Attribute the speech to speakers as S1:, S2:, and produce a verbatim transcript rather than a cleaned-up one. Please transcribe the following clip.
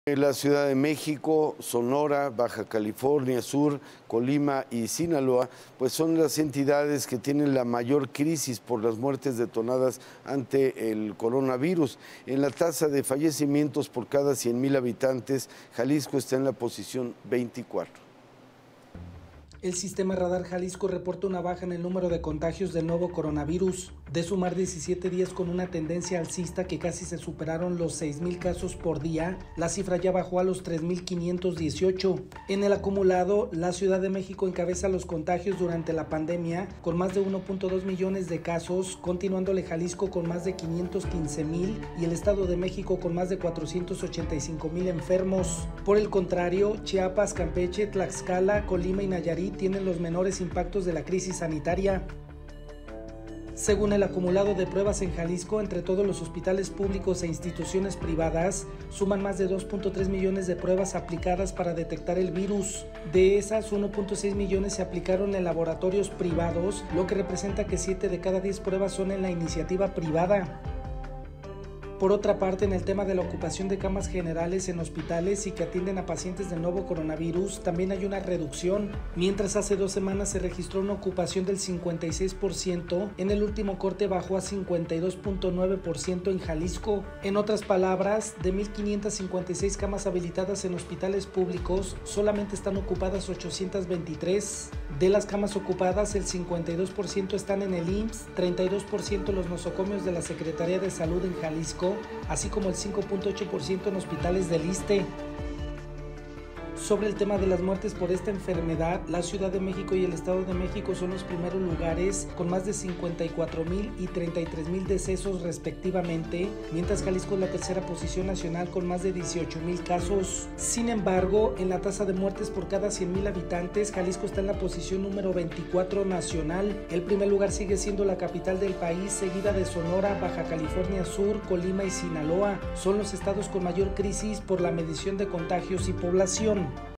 S1: La Ciudad de México, Sonora, Baja California Sur, Colima y Sinaloa, pues son las entidades que tienen la mayor crisis por las muertes detonadas ante el coronavirus. En la tasa de fallecimientos por cada cien mil habitantes, Jalisco está en la posición veinticuatro.
S2: El sistema Radar Jalisco reporta una baja en el número de contagios del nuevo coronavirus. De sumar diecisiete días con una tendencia alcista que casi se superaron los seis mil casos por día, la cifra ya bajó a los tres mil quinientos dieciocho. En el acumulado, la Ciudad de México encabeza los contagios durante la pandemia con más de uno punto dos millones de casos, continuándole Jalisco con más de quinientos quince mil y el Estado de México con más de cuatrocientos ochenta y cinco mil enfermos. Por el contrario, Chiapas, Campeche, Tlaxcala, Colima y Nayarit tienen los menores impactos de la crisis sanitaria. Según el acumulado de pruebas en Jalisco, entre todos los hospitales públicos e instituciones privadas, suman más de dos punto tres millones de pruebas aplicadas para detectar el virus. De esas, uno punto seis millones se aplicaron en laboratorios privados, lo que representa que siete de cada diez pruebas son en la iniciativa privada. Por otra parte, en el tema de la ocupación de camas generales en hospitales y que atienden a pacientes del nuevo coronavirus, también hay una reducción. Mientras hace dos semanas se registró una ocupación del cincuenta y seis por ciento, en el último corte bajó a cincuenta y dos punto nueve por ciento en Jalisco. En otras palabras, de mil quinientas cincuenta y seis camas habilitadas en hospitales públicos, solamente están ocupadas ochocientas veintitrés. De las camas ocupadas, el cincuenta y dos por ciento están en el I M S S, treinta y dos por ciento en los nosocomios de la Secretaría de Salud en Jalisco, así como el cinco punto ocho por ciento en hospitales del ISSSTE. Sobre el tema de las muertes por esta enfermedad, la Ciudad de México y el Estado de México son los primeros lugares con más de cincuenta y cuatro mil y treinta y tres mil decesos respectivamente, mientras Jalisco es la tercera posición nacional con más de dieciocho mil casos. Sin embargo, en la tasa de muertes por cada cien mil habitantes, Jalisco está en la posición número veinticuatro nacional. El primer lugar sigue siendo la capital del país, seguida de Sonora, Baja California Sur, Colima y Sinaloa. Son los estados con mayor crisis por la medición de contagios y población.